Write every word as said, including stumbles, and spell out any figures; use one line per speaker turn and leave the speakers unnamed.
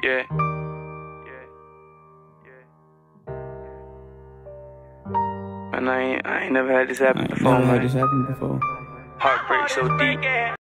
Yeah. And I ain't, I ain't never had this happen
I ain't
before,
never
man.
had this happen before.
Heartbreak so deep.